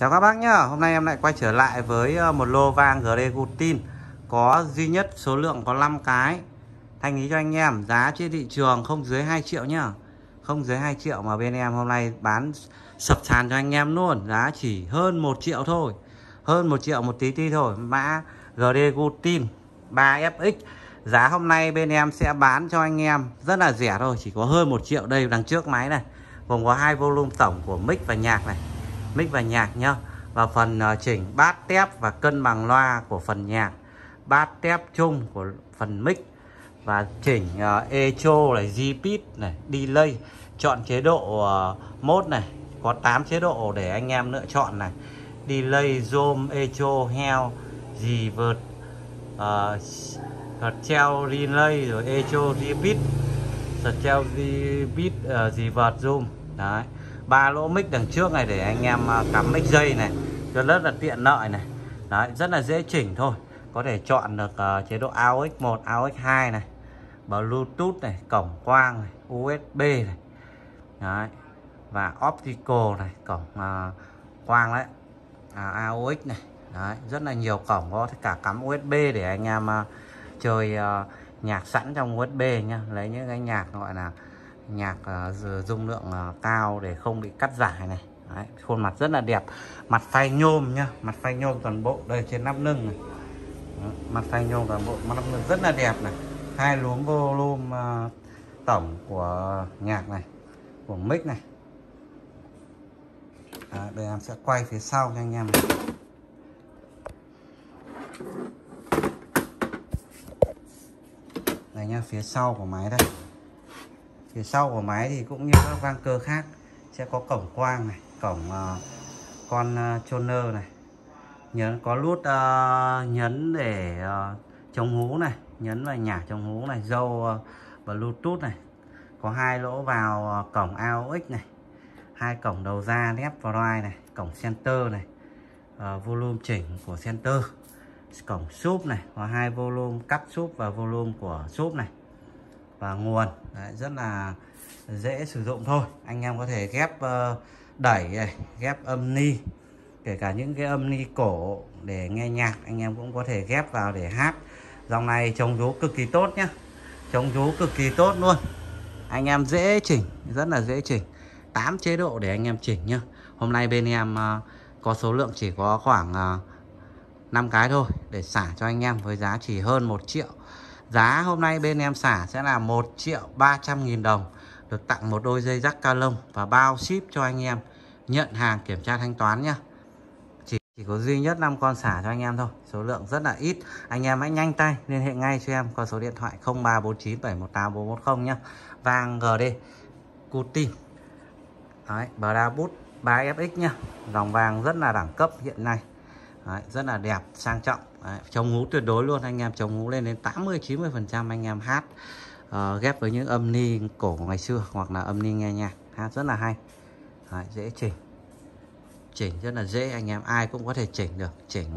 Chào các bác nhá. Hôm nay em lại quay trở lại với một lô vang GD Gutin. Có duy nhất số lượng có 5 cái. Thanh lý cho anh em. Giá trên thị trường không dưới 2 triệu nhá. Không dưới 2 triệu mà bên em hôm nay bán sập sàn cho anh em luôn. Giá chỉ hơn 1 triệu thôi. Hơn 1 triệu một tí thôi. Mã GD Gutin 3FX. Giá hôm nay bên em sẽ bán cho anh em rất là rẻ thôi. Chỉ có hơn 1 triệu. Đây đằng trước máy này. Gồm có 2 volume tổng của mic và nhạc này. Mic và nhạc nhá. Và phần chỉnh bát tép và cân bằng loa của phần nhạc, bát tép chung của phần mic, và chỉnh echo này, G-Pitch này, delay, chọn chế độ mode này, có 8 chế độ để anh em lựa chọn này: delay, zoom, echo, hell, reverb, treo relay, rồi echo, G-Pitch, treo G-Pitch, reverb, zoom. Đấy, 3 lỗ mic đằng trước này để anh em cắm mic dây này cho rất là tiện lợi này. Đấy, rất là dễ chỉnh thôi. Có thể chọn được chế độ AUX1, AUX2 này, Bluetooth này, cổng quang này, USB này. Đấy, và optical này, cổng quang đấy, AUX này. Đấy, rất là nhiều cổng, có cả cắm USB để anh em chơi nhạc sẵn trong USB nhá. Lấy những cái nhạc gọi là nhạc dung lượng cao để không bị cắt giải này. Đấy, khuôn mặt rất là đẹp, mặt phay nhôm nhá, mặt phay nhôm toàn bộ đây trên nắp lưng này. Đó, mặt phay nhôm toàn bộ, mặt nắp lưng rất là đẹp này. 2 núm volume tổng của nhạc này, của mic này. Đây em sẽ quay phía sau cho anh em này. Đây nhá, phía sau của máy đây. Phía sau của máy thì cũng như các vang cơ khác sẽ có cổng quang này, cổng con choner này, nhấn có nút nhấn để chống hú này, nhấn vào nhả chống hú này, dâu Bluetooth này, có 2 lỗ vào cổng AUX này, 2 cổng đầu ra left và right này, cổng center này, volume chỉnh của center, cổng sub này, có 2 volume cắt sub và volume của sub này, và nguồn. Đấy, rất là dễ sử dụng thôi. Anh em có thể ghép đẩy này, ghép âm ni, kể cả những cái âm ni cổ để nghe nhạc anh em cũng có thể ghép vào để hát. Dòng này chống rú cực kỳ tốt nhá, chống rú cực kỳ tốt luôn. Anh em dễ chỉnh, rất là dễ chỉnh, 8 chế độ để anh em chỉnh nhá. Hôm nay bên em có số lượng chỉ có khoảng 5 cái thôi để xả cho anh em với giá chỉ hơn 1 triệu. Giá hôm nay bên em xả sẽ là 1.300.000 đồng. Được tặng một đôi dây rắc ca lông và bao ship cho anh em nhận hàng, kiểm tra thanh toán nhá. Chỉ có duy nhất 5 con xả cho anh em thôi. Số lượng rất là ít. Anh em hãy nhanh tay liên hệ ngay cho em qua số điện thoại 0349718410 nhá. Vang GD Gutin. Đấy, Brabus 3FX nhá. Dòng vàng rất là đẳng cấp hiện nay. Đấy, rất là đẹp, sang trọng. Đấy, chống hú tuyệt đối luôn. Anh em chống hú lên đến 80-90% anh em hát ghép với những âm ni cổ ngày xưa hoặc là âm ni nghe nhạc, hát rất là hay. Đấy, dễ chỉnh, chỉnh rất là dễ, anh em ai cũng có thể chỉnh được. Chỉnh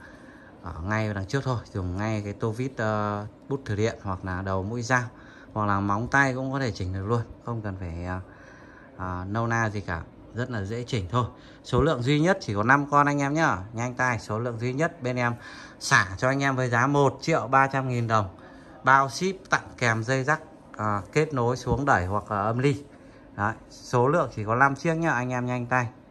ở ngay đằng trước thôi, dùng ngay cái tô vít bút thử điện hoặc là đầu mũi dao hoặc là móng tay cũng có thể chỉnh được luôn, không cần phải nâu na gì cả, rất là dễ chỉnh thôi. Số lượng duy nhất chỉ có 5 con anh em nhá, nhanh tay. Số lượng duy nhất bên em xả cho anh em với giá 1.300.000 đồng, bao ship, tặng kèm dây rắc kết nối xuống đẩy hoặc là âm ly. Đấy, số lượng chỉ có 5 chiếc nhá, anh em nhanh tay.